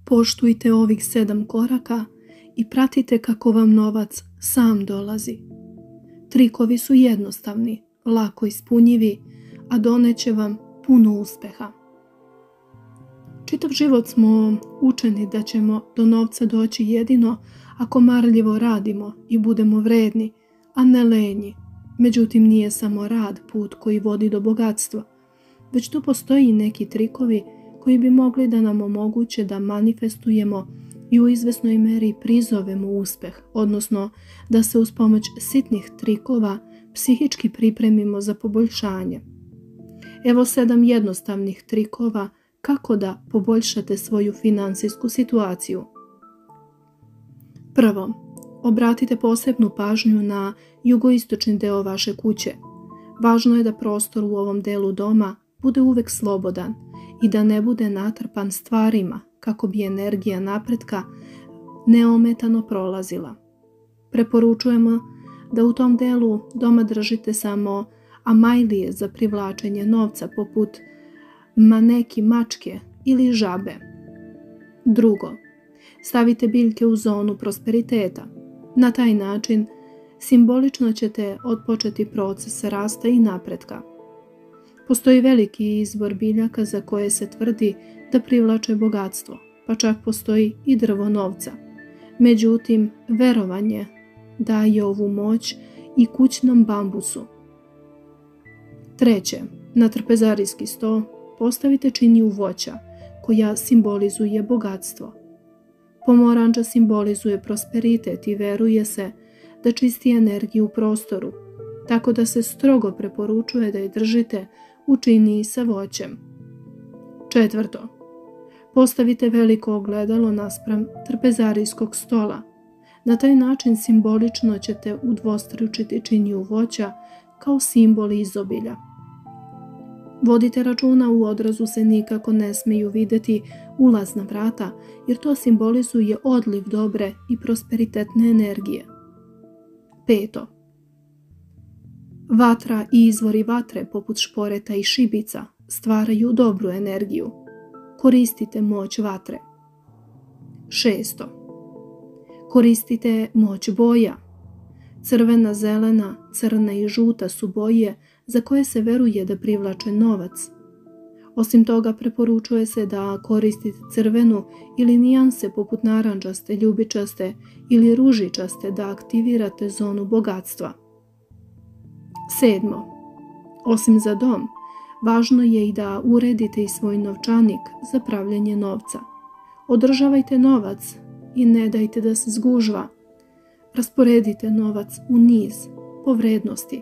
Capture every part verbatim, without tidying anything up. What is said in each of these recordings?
Poštujte ovih sedam koraka i pratite kako vam novac sam dolazi. Trikovi su jednostavni, lako ispunjivi, a doneće vam puno uspeha. Čitav život smo učeni da ćemo do novca doći jedino ako marljivo radimo i budemo vredni, a ne lenji. Međutim, nije samo rad put koji vodi do bogatstva, već tu postoji i neki trikovi koji bi mogli da nam omoguće da manifestujemo i u izvesnoj meri prizovemo uspeh, odnosno da se uz pomoć sitnih trikova psihički pripremimo za poboljšanje. Evo sedam jednostavnih trikova kako da poboljšate svoju finansijsku situaciju. Prvo, obratite posebnu pažnju na jugoistočni deo vaše kuće. Važno je da prostor u ovom delu doma bude uvek slobodan i da ne bude natrpan stvarima kako bi energija napretka neometano prolazila. Preporučujemo da u tom delu doma držite samo amajlije za privlačenje novca poput maneki mačke ili žabe. Drugo, stavite biljke u zonu prosperiteta. Na taj način simbolično ćete otpočeti proces rasta i napretka. Postoji veliki izbor biljaka za koje se tvrdi da privlače bogatstvo, pa čak postoji i drvo novca. Međutim, verovanje daje ovu moć i kućnom bambusu. Treće, na trpezarijski sto postavite činiju voća koja simbolizuje bogatstvo. Pomoranđa simbolizuje prosperitet i veruje se da čisti energiju u prostoru, tako da se strogo preporučuje da je držite u činiji sa voćem. Četvrto, postavite veliko ogledalo naspram trpezarijskog stola. Na taj način simbolično ćete udvostručiti činiju voća kao simbol izobilja. Vodite računa, u odrazu se nikako ne smeju videti ulazna vrata, jer to simbolizuje odliv dobre i prosperitetne energije. Peto, vatra i izvori vatre poput šporeta i šibica stvaraju dobru energiju. Koristite moć vatre. Šesto, koristite moć boja. Crvena, zelena, crna i žuta su boje za koje se veruje da privlače novac. Osim toga, preporučuje se da koristite crvenu ili nijanse poput narandžaste, ljubičaste ili ružičaste da aktivirate zonu bogatstva. Sedmo, osim za dom, važno je i da uredite i svoj novčanik za pravljenje novca. Održavajte novac i ne dajte da se zgužva. Rasporedite novac u niz po vrednosti.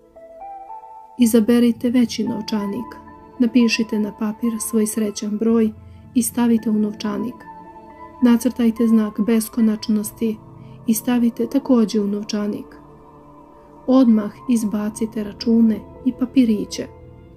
Izaberite veći novčanik. Napišite na papir svoj srećan broj i stavite u novčanik. Nacrtajte znak beskonačnosti i stavite također u novčanik. Odmah izbacite račune i papiriće.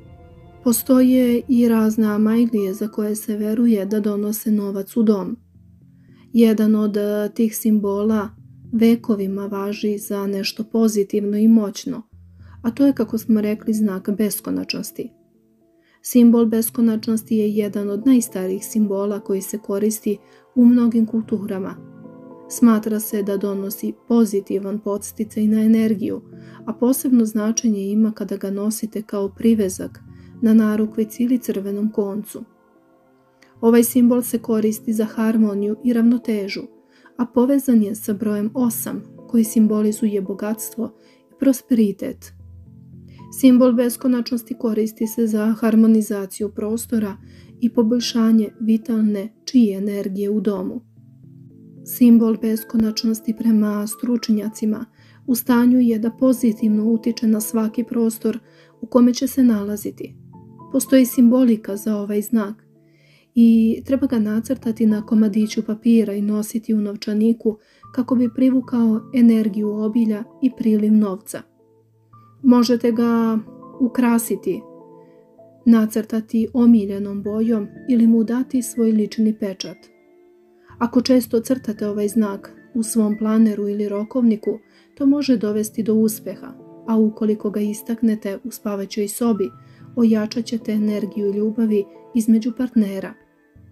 Postoje i razne amajlije za koje se veruje da donose novac u dom. Jedan od tih simbola vekovima važi za nešto pozitivno i moćno, a to je, kako smo rekli, znak beskonačnosti. Simbol beskonačnosti je jedan od najstarijih simbola koji se koristi u mnogim kulturama. Smatra se da donosi pozitivan podsticaj na energiju, a posebno značenje ima kada ga nosite kao privezak na narukvici ili crvenom koncu. Ovaj simbol se koristi za harmoniju i ravnotežu, a povezan je sa brojem osam koji simbolizuje bogatstvo i prosperitet. Simbol beskonačnosti koristi se za harmonizaciju prostora i poboljšanje vitalne čije energije u domu. Simbol beskonačnosti prema stručnjacima u stanju je da pozitivno utiče na svaki prostor u kome će se nalaziti. Postoji simbolika za ovaj znak i treba ga nacrtati na komadiću papira i nositi u novčaniku kako bi privukao energiju obilja i priliv novca. Možete ga ukrasiti, nacrtati omiljenom bojom ili mu dati svoj lični pečat. Ako često crtate ovaj znak u svom planeru ili rokovniku, to može dovesti do uspeha, a ukoliko ga istaknete u spavaćoj sobi, ojačat ćete energiju ljubavi između partnera.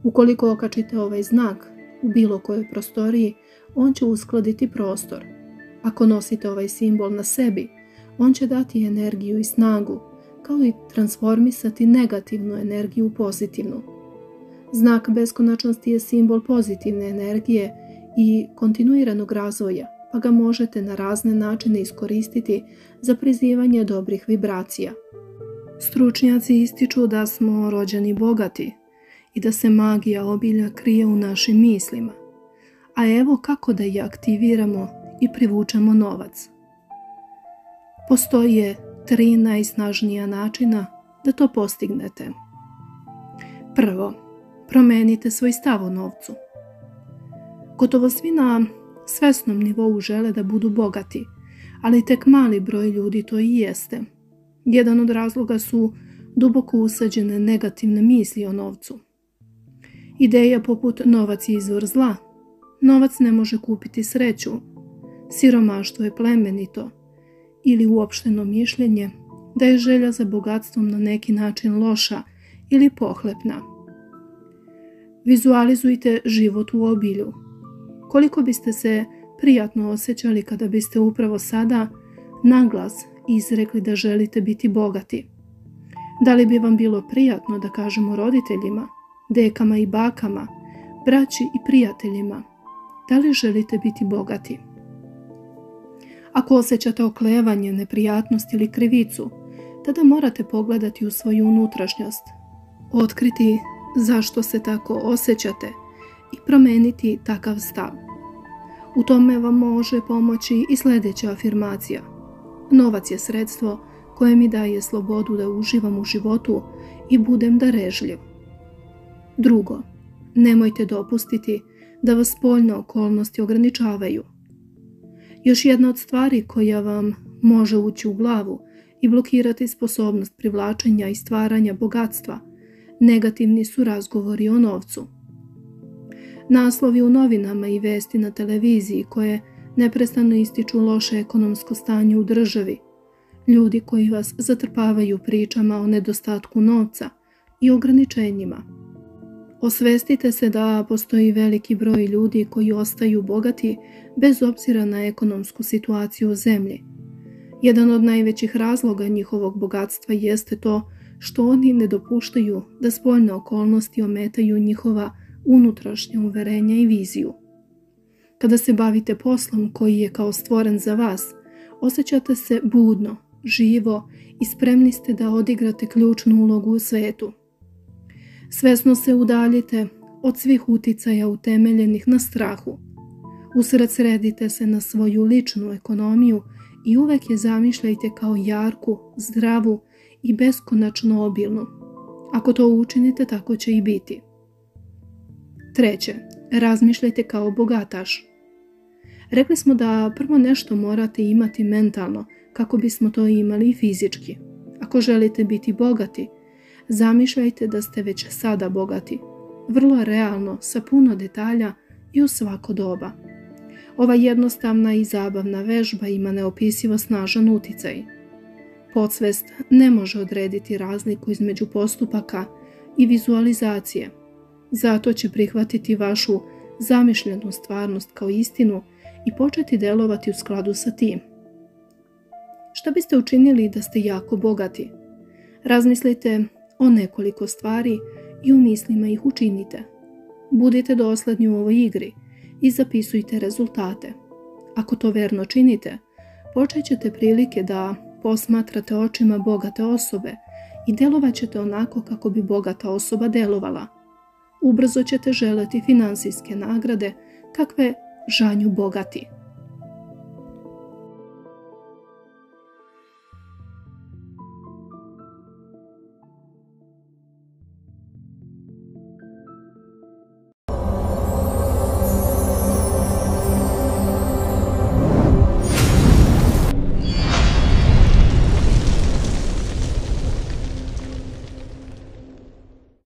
Ukoliko okačite ovaj znak u bilo kojoj prostoriji, on će uskladiti prostor. Ako nosite ovaj simbol na sebi, on će dati energiju i snagu, kao i transformisati negativnu energiju u pozitivnu. Znak beskonačnosti je simbol pozitivne energije i kontinuiranog razvoja, pa ga možete na razne načine iskoristiti za prizivanje dobrih vibracija. Stručnjaci ističu da smo rođeni bogati i da se magija obilja krije u našim mislima. A evo kako da je aktiviramo i privučemo novac. Postoje tri najsnažnija načina da to postignete. Prvo, promenite svoj stav o novcu. Gotovo svi na svesnom nivou žele da budu bogati, ali tek mali broj ljudi to i jeste. Jedan od razloga su duboko usađene negativne misli o novcu. Ideja poput novac je izvor zla, novac ne može kupiti sreću, siromaštvo je plemenito ili uopšteno mišljenje da je želja za bogatstvom na neki način loša ili pohlepna. Vizualizujte život u obilju. Koliko biste se prijatno osjećali kada biste upravo sada naglas izrekli da želite biti bogati? Da li bi vam bilo prijatno da kažemo roditeljima, dekama i bakama, braći i prijateljima, da li želite biti bogati? Ako osjećate oklevanje, neprijatnost ili krivicu, tada morate pogledati u svoju unutrašnjost, otkriti zašto se tako osjećate i promeniti takav stav. U tome vam može pomoći i sljedeća afirmacija. Novac je sredstvo koje mi daje slobodu da uživam u životu i budem darežljiv. Drugo, nemojte dopustiti da vas spoljne okolnosti ograničavaju. Još jedna od stvari koja vam može ući u glavu i blokirati sposobnost privlačenja i stvaranja bogatstva, negativni su razgovori o novcu. Naslovi u novinama i vesti na televiziji koje neprestano ističu loše ekonomsko stanje u državi, ljudi koji vas zatrpavaju pričama o nedostatku novca i ograničenjima. Osvestite se da postoji veliki broj ljudi koji ostaju bogati bez obzira na ekonomsku situaciju u zemlji. Jedan od najvećih razloga njihovog bogatstva jeste to što oni ne dopuštaju da spoljne okolnosti ometaju njihova unutrašnja uverenja i viziju. Kada se bavite poslom koji je kao stvoren za vas, osjećate se budno, živo i spremni ste da odigrate ključnu ulogu u svetu. Svesno se udaljite od svih uticaja utemeljenih na strahu. Usredsredite se na svoju ličnu ekonomiju i uvek je zamišljajte kao jarku, zdravu i beskonačno obilnu. Ako to učinite, tako će i biti. Treće, razmišljajte kao bogataš. Rekli smo da prvo nešto morate imati mentalno kako bismo to imali i fizički. Ako želite biti bogati, zamišljajte da ste već sada bogati, vrlo realno, sa puno detalja i u svako doba. Ova jednostavna i zabavna vežba ima neopisivo snažan uticaj. Podsvest ne može odrediti razliku između postupaka i vizualizacije. Zato će prihvatiti vašu zamišljenu stvarnost kao istinu i početi delovati u skladu sa tim. Šta biste učinili da ste jako bogati? Razmislite o nekoliko stvari i u mislima ih učinite. Budite dosledni u ovoj igri i zapisujte rezultate. Ako to verno činite, počet ćete prilike da posmatrate očima bogate osobe i delovat ćete onako kako bi bogata osoba delovala. Ubrzo ćete želeti finansijske nagrade kakve žanju bogati.